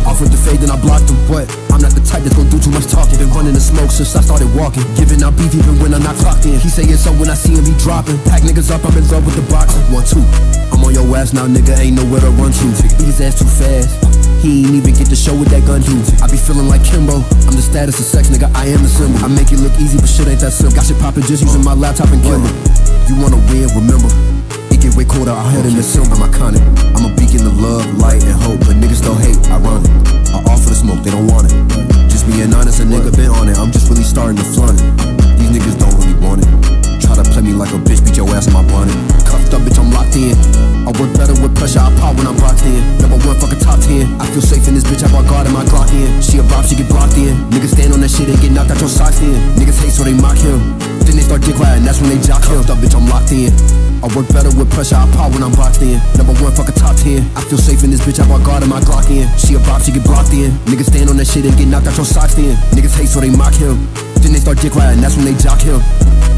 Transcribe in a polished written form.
Offered the fade, then I blocked him. What? I'm not the type that's gon' do too much talking. Been running the smoke since I started walking. Giving out beef even when I'm not clocked in. He say it's up when I see him, he dropping. Pack niggas up, I'm in love with the boxing. 1, 2. I'm on your ass now, nigga, ain't nowhere to run to. Beat his ass too fast. He ain't even get to show what that gun do. I be feeling like Kimbo. I'm the status of sex, nigga, I am the symbol. I make it look easy, but shit ain't that simple. Got shit poppin' just using my laptop and Kindle. You wanna win, remember, it get way colder out here in December. I'm iconic. I'm a beacon of love, light, and hope. But niggas don't hate, ironic. I offer the smoke, they don't want it. Just being honest, a nigga been on it. I'm just really starting to flaunt it. These niggas don't really want it. Try to play me like a bitch, beat your ass in my bonnet. Cuffed up, bitch, I'm locked in. I work better with pressure, I pop when I'm boxed in. Number 1, fucking top 10. I feel safe in this bitch, I got guard in my Glock in. She a bop, she get blocked in. Niggas stand on that shit and get knocked out your socks in. Niggas hate so they mock him. Then they start dick riding, that's when they jock him. Cuffed up, bitch, I'm locked in. I work better with pressure, I pop when I'm boxed in. Number 1, fucking top 10. I feel safe in this bitch, I got guard in my Glock in. She a bop, she get blocked in. Niggas stand on that shit and get knocked out your socks in. Niggas hate so they mock him. Then they start dick riding, that's when they jock him.